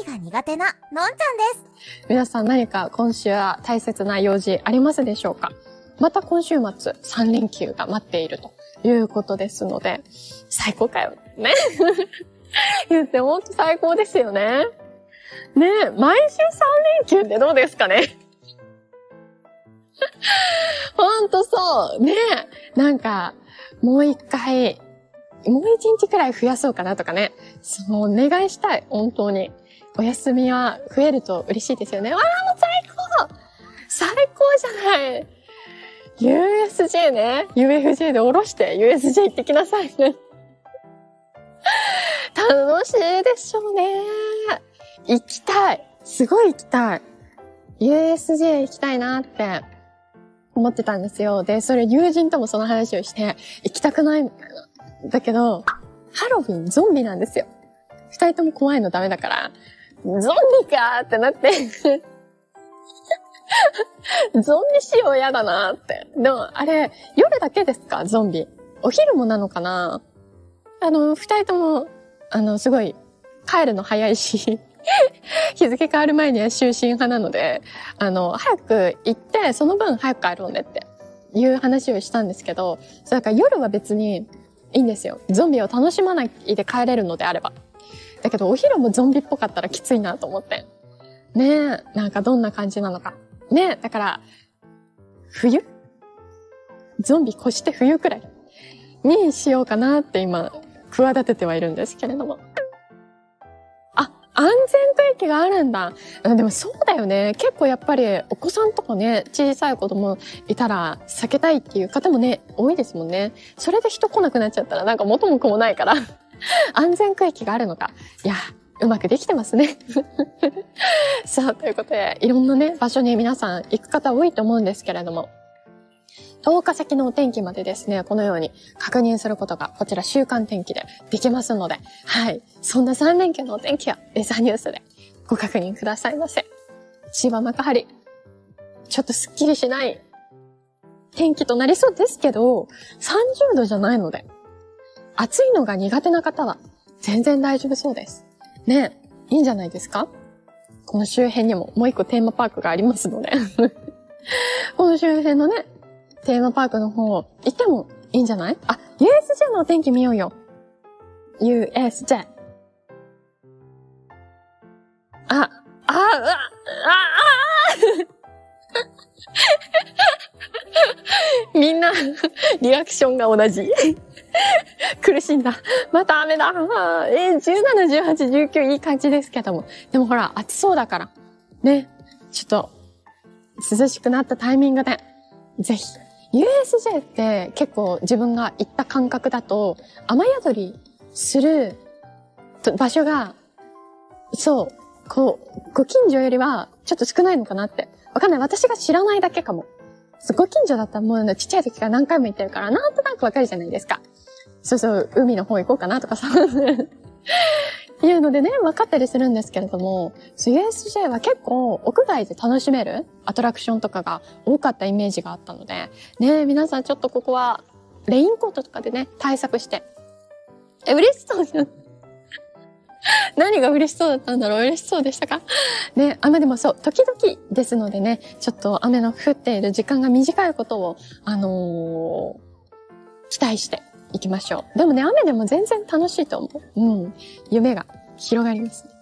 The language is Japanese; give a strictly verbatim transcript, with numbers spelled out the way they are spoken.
が苦手なのんちゃんです。 皆さん何か今週は大切な用事ありますでしょうか？また今週末さん連休が待っているということですので、最高かよ。ね。言ってほんと最高ですよね。ねえ、毎週さん連休ってどうですかね？ほんとそう。ねえ、なんか、もう一回、もう一日くらい増やそうかなとかね。そう、お願いしたい。本当に。お休みは増えると嬉しいですよね。わあ、もう最高！最高じゃない。ユーエスジェー ね。ユーエフジェー で下ろして ユーエスジェー 行ってきなさいね。楽しいでしょうね。行きたい。すごい行きたい。ユーエスジェー 行きたいなって思ってたんですよ。で、それ友人ともその話をして、行きたくないみたいな。だけど、ハロウィンゾンビなんですよ。二人とも怖いのダメだから、ゾンビかーってなって、ゾンビ仕様やだなーって。でも、あれ、夜だけですか？ゾンビ。お昼もなのかな？あの、二人とも、あの、すごい、帰るの早いし、日付変わる前には就寝派なので、あの、早く行って、その分早く帰ろうねっていう話をしたんですけど、それから夜は別にいいんですよ。ゾンビを楽しまないで帰れるのであれば。だけど、お昼もゾンビっぽかったらきついなと思って。ねえ、なんかどんな感じなのか。ねえ、だから、冬？ゾンビ越して冬くらいにしようかなって今、企ててはいるんですけれども。あ、安全区域があるんだ。でもそうだよね。結構やっぱりお子さんとかね、小さい子供いたら避けたいっていう方もね、多いですもんね。それで人来なくなっちゃったらなんか元も子もないから。安全区域があるのか。いや、うまくできてますね。さあ、ということで、いろんなね、場所に皆さん行く方多いと思うんですけれども、とおか先のお天気までですね、このように確認することが、こちら週間天気でできますので、はい。そんなさん連休のお天気は、ウェザーニュースでご確認くださいませ。千葉幕張、ちょっとスッキリしない天気となりそうですけど、さんじゅうどじゃないので、暑いのが苦手な方は全然大丈夫そうです。ねえ、いいんじゃないですか？この周辺にももう一個テーマパークがありますので、この周辺のね、テーマパークの方行ってもいいんじゃない？あ、ユーエスジェー のお天気見ようよ。ユーエスジェー。あ、あ、あ、あ、あ、あみんな、リアクションが同じ。苦しんだ。また雨だ。えー、じゅうなな、じゅうはち、じゅうきゅういい感じですけども。でもほら、暑そうだから。ね。ちょっと、涼しくなったタイミングで、ぜひ。ユーエスジェー って結構自分が行った感覚だと、雨宿りする場所が、そう、こう、ご近所よりはちょっと少ないのかなって。わかんない。私が知らないだけかも。ご近所だったらもうちっちゃい時から何回も行ってるから、なんとなくわかるじゃないですか。そうそう、海の方行こうかなとかさ。いうのでね、分かったりするんですけれども、ユーエスジェー は結構屋外で楽しめるアトラクションとかが多かったイメージがあったので、ね、皆さんちょっとここはレインコートとかでね、対策して。え、嬉しそうじゃん。何が嬉しそうだったんだろう？嬉しそうでしたか？ね、雨でもそう、時々ですのでね、ちょっと雨の降っている時間が短いことを、あのー、期待していきましょう。でもね、雨でも全然楽しいと思う。うん。夢が広がりますね。